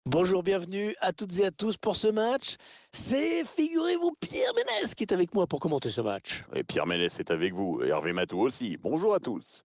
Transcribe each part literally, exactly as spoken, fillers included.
Bonjour, bienvenue à toutes et à tous pour ce match. C'est, figurez-vous, Pierre Ménès qui est avec moi pour commenter ce match. Et Pierre Ménès est avec vous, et Hervé Matou aussi. Bonjour à tous.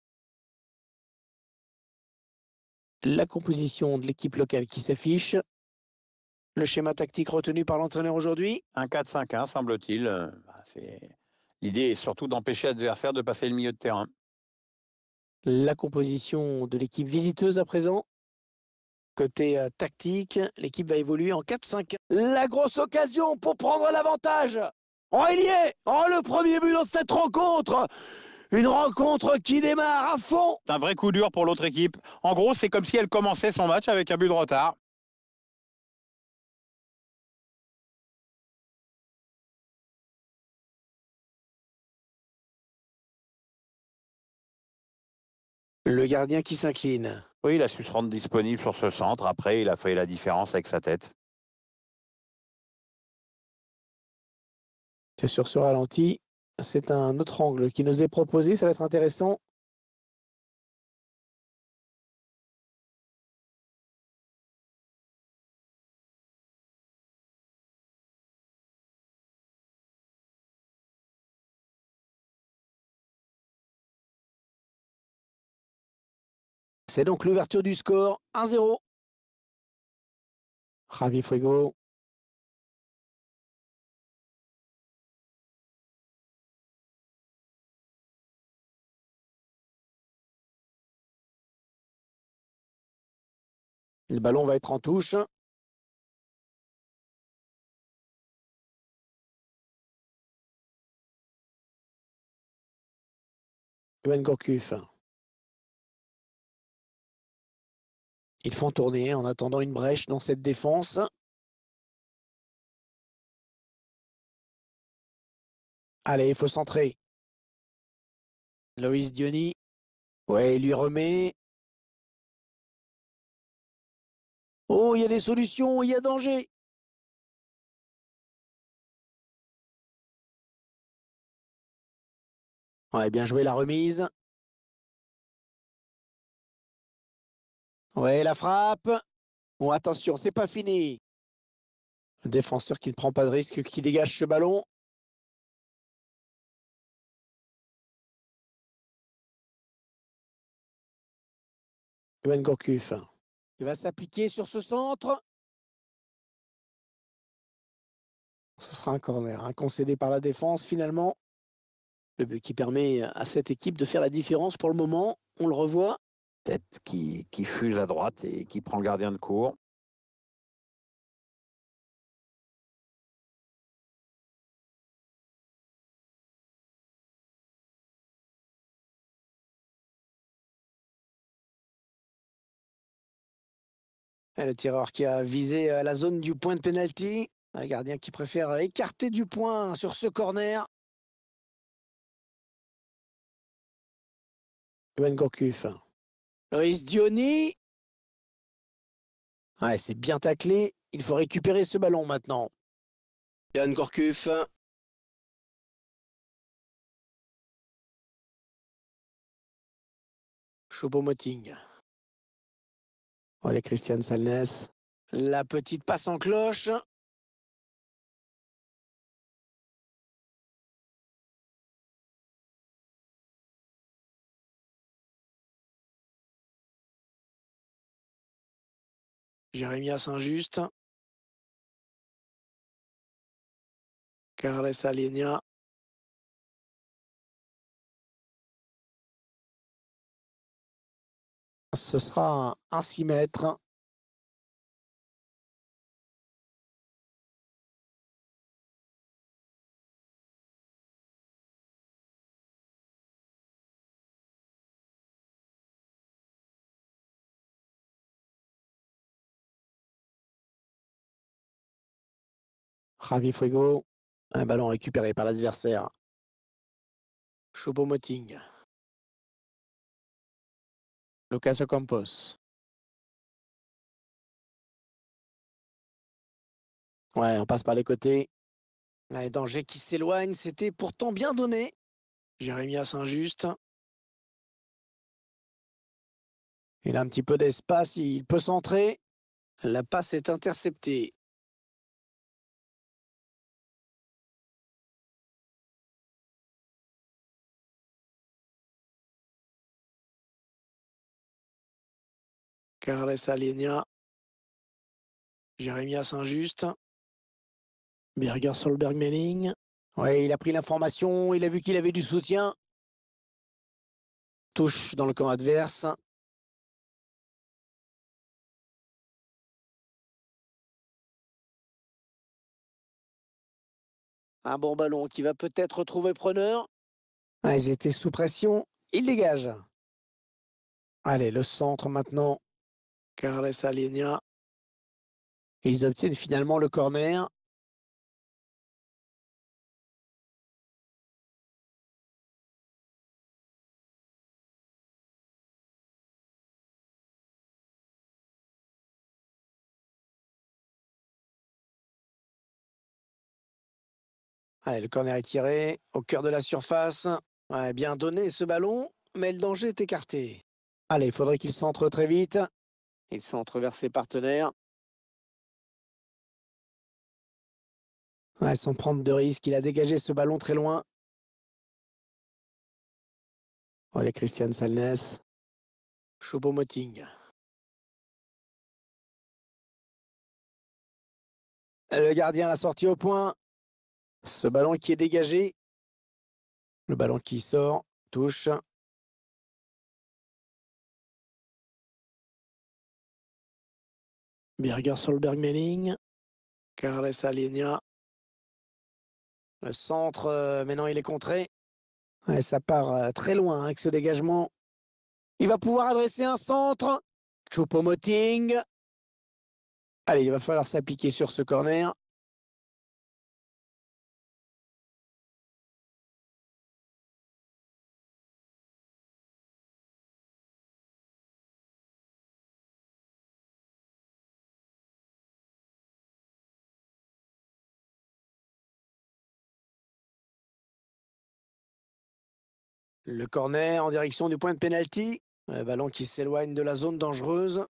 La composition de l'équipe locale qui s'affiche. Le schéma tactique retenu par l'entraîneur aujourd'hui. Un quatre cinq un, semble-t-il. Euh, bah, c'est- L'idée est surtout d'empêcher l'adversaire de passer le milieu de terrain. La composition de l'équipe visiteuse à présent. Côté euh, tactique, l'équipe va évoluer en quatre cinq. La grosse occasion pour prendre l'avantage. Oh, il y est. Oh, le premier but dans cette rencontre. Une rencontre qui démarre à fond. C'est un vrai coup dur pour l'autre équipe. En gros, c'est comme si elle commençait son match avec un but de retard. Le gardien qui s'incline. Oui, il a su se rendre disponible sur ce centre. Après, il a fait la différence avec sa tête. Bien sûr, ce ralenti, c'est un autre angle qui nous est proposé. Ça va être intéressant. C'est donc l'ouverture du score. un zéro. Javi Fuego. Le ballon va être en touche. Yoann Gourcuff. Ils font tourner en attendant une brèche dans cette défense. Allez, il faut centrer. Loïs Diony. Ouais, il lui remet. Oh, il y a des solutions, il y a danger. Ouais, bien joué la remise. Ouais, la frappe. Bon, attention, c'est pas fini. Un défenseur qui ne prend pas de risque, qui dégage ce ballon. Yoann Gourcuff. Il va s'appliquer sur ce centre. Ce sera un corner, hein, concédé par la défense finalement. Le but qui permet à cette équipe de faire la différence pour le moment. On le revoit. Tête qui, qui fuse à droite et qui prend le gardien de court. Et le tireur qui a visé euh, la zone du point de pénalty. Le gardien qui préfère écarter du point sur ce corner. Yoann Gourcuff. Loïs Diony. Ouais, c'est bien taclé. Il faut récupérer ce ballon maintenant. Yoann Gourcuff. Choupo-Moting. Voilà Christian Salnes. La petite passe en cloche. Jérémia Saint-Just. Carles Alenia. Ce sera un six mètres. Javi Fuego. Un ballon récupéré par l'adversaire. Choupo-Moting. Lucas Ocampos. Ouais, on passe par les côtés. Les dangers qui s'éloignent, c'était pourtant bien donné. Jérémia Saint-Just. Il a un petit peu d'espace, il peut centrer. La passe est interceptée. Carles Alenia. Jérémia Saint-Just. Birger Solberg-Melling. Ouais, il a pris l'information, il a vu qu'il avait du soutien. Touche dans le camp adverse. Un bon ballon qui va peut-être retrouver preneur. Ah, ils étaient sous pression. Il dégage. Allez, le centre maintenant. Carles Alenia. Ils obtiennent finalement le corner. Allez, le corner est tiré au cœur de la surface. Ouais, bien donné ce ballon, mais le danger est écarté. Allez, il faudrait qu'il centre très vite. Il centre vers ses partenaires. Ouais, sans prendre de risque, il a dégagé ce ballon très loin. Allez, Christian Salnes. Choupo-Moting. Le gardien l'a sorti au point. Ce ballon qui est dégagé. Le ballon qui sort, touche. Birger Solberg-Melling. Carles Alenia. Le centre, euh, maintenant il est contré. Ouais, ça part euh, très loin avec ce dégagement. Il va pouvoir adresser un centre. Choupo-Moting. Allez, il va falloir s'appliquer sur ce corner. Le corner en direction du point de pénalty. Le ballon qui s'éloigne de la zone dangereuse.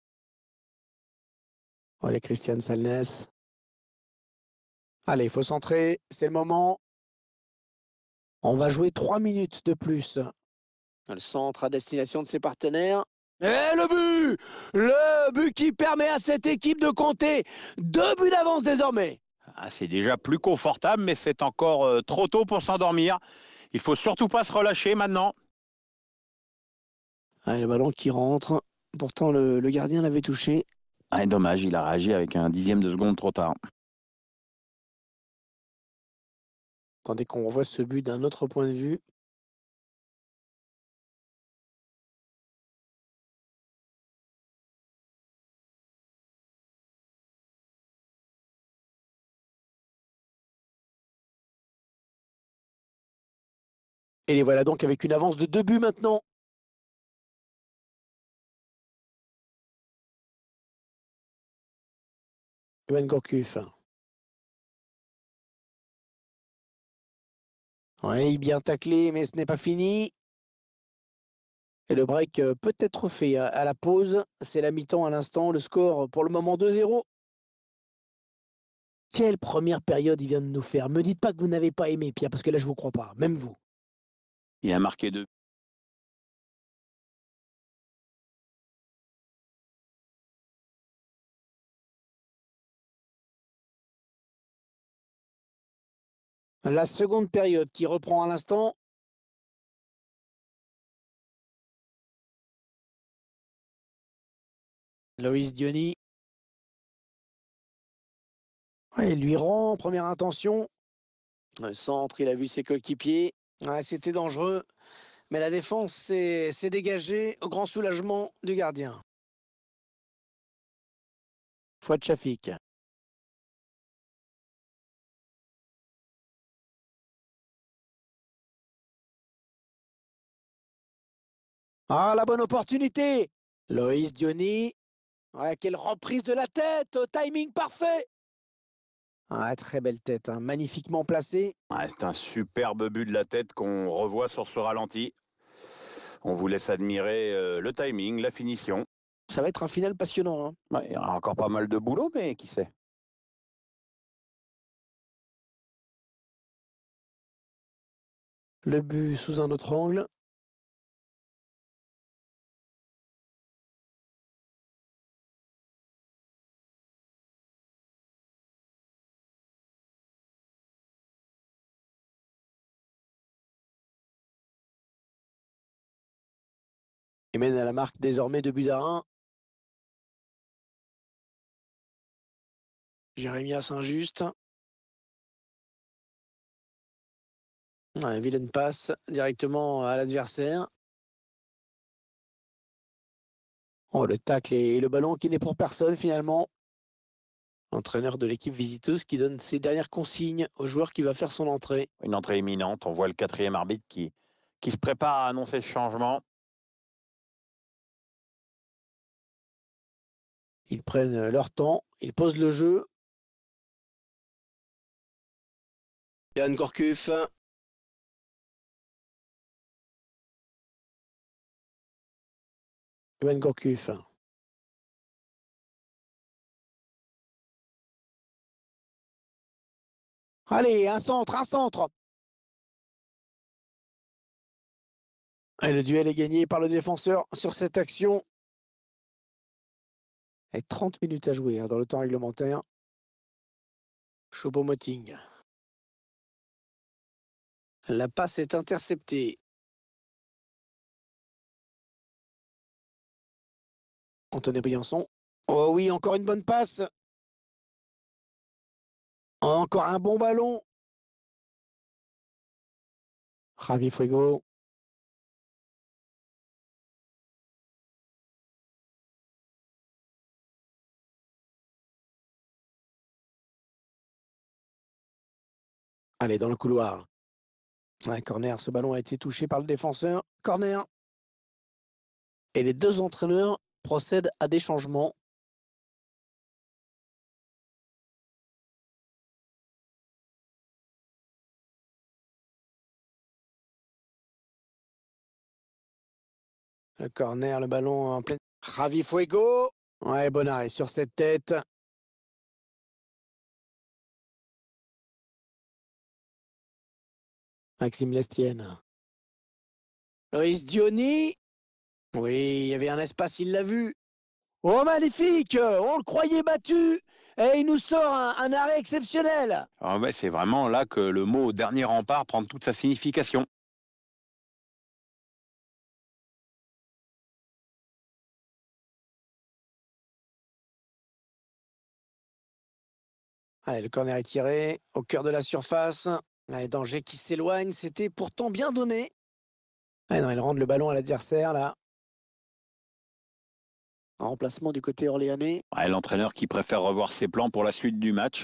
Allez, Christian Salnes. Allez, il faut centrer. C'est le moment. On va jouer trois minutes de plus. Le centre à destination de ses partenaires. Et le but! Le but qui permet à cette équipe de compter deux buts d'avance désormais. Ah, c'est déjà plus confortable, mais c'est encore euh, trop tôt pour s'endormir. Il faut surtout pas se relâcher maintenant. Allez, le ballon qui rentre. Pourtant, le, le gardien l'avait touché. Ah, dommage, il a réagi avec un dixième de seconde trop tard. Attendez qu'on revoie ce but d'un autre point de vue. Et les voilà donc avec une avance de deux buts maintenant. Johan Gourcuff. Oui, bien taclé, mais ce n'est pas fini. Et le break peut être fait à la pause. C'est la mi-temps à l'instant. Le score pour le moment deux zéro. Quelle première période il vient de nous faire. Me dites pas que vous n'avez pas aimé, Pierre, parce que là, je vous crois pas. Même vous. Il a marqué deux. La seconde période qui reprend à l'instant. Loïs Diony. Ouais, il lui rend, première intention. Le centre, il a vu ses coéquipiers. Ouais, c'était dangereux. Mais la défense s'est dégagée au grand soulagement du gardien. Fouad Chafik. Ah, la bonne opportunité. Loïs Diony. Ouais, quelle reprise de la tête. Timing parfait. Ah, très belle tête, hein, magnifiquement placée. Ouais, c'est un superbe but de la tête qu'on revoit sur ce ralenti. On vous laisse admirer euh, le timing, la finition. Ça va être un final passionnant, hein. Ouais, il y aura encore pas mal de boulot, mais qui sait? Le but sous un autre angle. Il mène à la marque désormais deux buts à un. Jérémia Saint-Just. Ouais, vilaine passe directement à l'adversaire. Oh, le tacle et le ballon qui n'est pour personne finalement. L'entraîneur de l'équipe visiteuse qui donne ses dernières consignes au joueur qui va faire son entrée. Une entrée imminente. On voit le quatrième arbitre qui, qui se prépare à annoncer ce changement. Ils prennent leur temps, ils posent le jeu. Yann Gourcuff. Yann Gourcuff. Allez, un centre, un centre. Et le duel est gagné par le défenseur sur cette action. Et trente minutes à jouer hein, dans le temps réglementaire. Choupo-Moting. La passe est interceptée. Anthony Briançon. Oh oui, encore une bonne passe. Encore un bon ballon. Javi Fuego. Allez, dans le couloir. Un corner, ce ballon a été touché par le défenseur. Corner. Et les deux entraîneurs procèdent à des changements. Le corner, le ballon en pleine... Javi Fuego. Ouais, bon arrêt sur cette tête. Maxime Lestienne. Loïs Diony. Oui, il y avait un espace, il l'a vu. Oh, magnifique! On le croyait battu et il nous sort un, un arrêt exceptionnel. Ah ouais, c'est vraiment là que le mot dernier rempart prend toute sa signification. Allez, le corner est tiré au cœur de la surface. Allez, danger qui s'éloigne. C'était pourtant bien donné. Ah non, il rend le ballon à l'adversaire là. En remplacement du côté orléanais. Ouais, l'entraîneur qui préfère revoir ses plans pour la suite du match.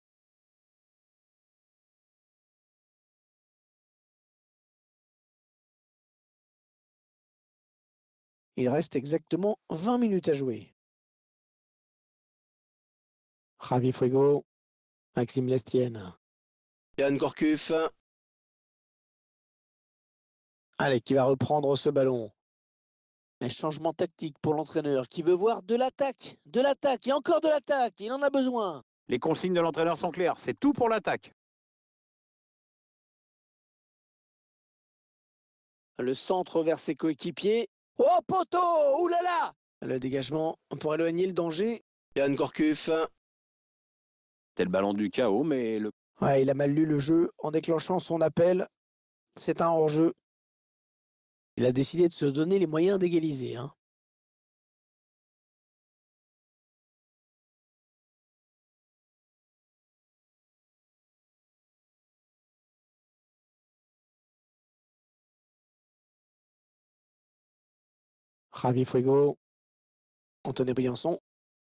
Il reste exactement vingt minutes à jouer. Javi Fuego. Maxime Lestienne. Yann Gourcuff. Allez, qui va reprendre ce ballon. Un changement tactique pour l'entraîneur qui veut voir de l'attaque, de l'attaque et encore de l'attaque. Il en a besoin. Les consignes de l'entraîneur sont claires. C'est tout pour l'attaque. Le centre vers ses coéquipiers. Oh, poteau! Ouh là là! Le dégagement pour éloigner le danger. Yann Gourcuff. C'est le ballon du chaos, mais le... Ouais, il a mal lu le jeu en déclenchant son appel. C'est un hors-jeu. Il a décidé de se donner les moyens d'égaliser. Hein. Javi Fuego. Anthony Briançon.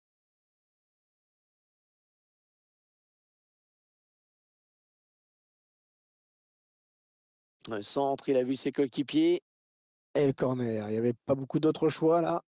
Le centre, il a vu ses coéquipiers. Et le corner. Il n'y avait pas beaucoup d'autres choix là.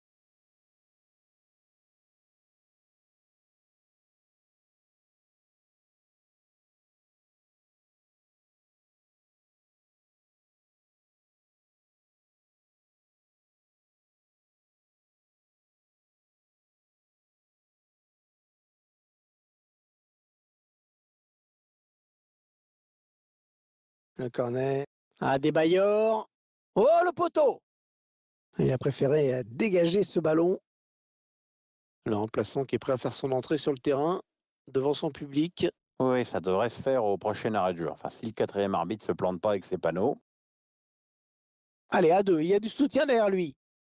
Le cornet. Ah, Adebayor. Oh, le poteau! Il a préféré euh, dégager ce ballon. Le remplaçant qui est prêt à faire son entrée sur le terrain, devant son public. Oui, ça devrait se faire au prochain arrêt de jeu. Enfin, si le quatrième arbitre se plante pas avec ses panneaux. Allez, à deux, il y a du soutien derrière lui.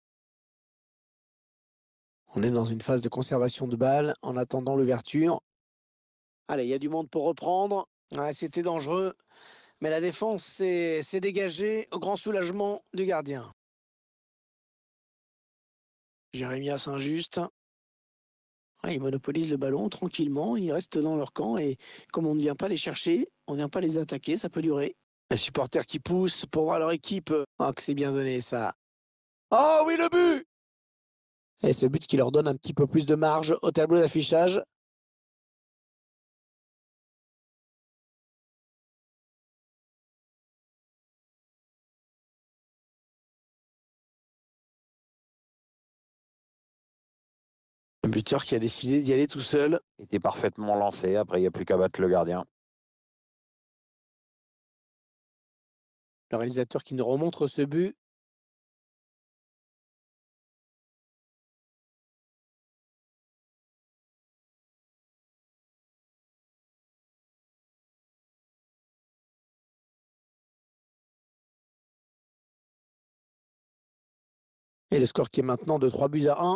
On est dans une phase de conservation de balle en attendant l'ouverture. Allez, il y a du monde pour reprendre. Ouais, c'était dangereux, mais la défense s'est dégagée au grand soulagement du gardien. Jérémia Saint-Just. Ouais, ils monopolisent le ballon tranquillement, ils restent dans leur camp et comme on ne vient pas les chercher, on ne vient pas les attaquer, ça peut durer. Les supporters qui poussent pour voir leur équipe. Ah, que c'est bien donné ça. Oh oui, le but! Et ce but qui leur donne un petit peu plus de marge au tableau d'affichage. Un buteur qui a décidé d'y aller tout seul. Il était parfaitement lancé. Après, il n'y a plus qu'à battre le gardien. Le réalisateur qui nous remontre ce but. Et le score qui est maintenant de trois buts à un.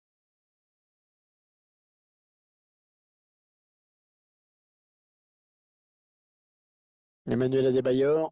Emmanuel Adebayor.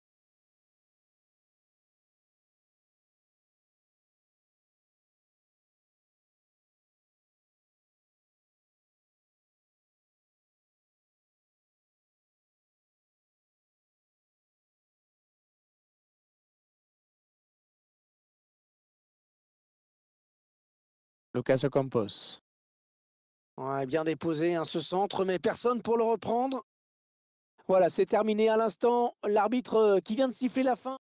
Lucas Ocampos. Ouais, bien déposé, hein, ce centre, mais personne pour le reprendre. Voilà, c'est terminé à l'instant. L'arbitre qui vient de siffler la fin.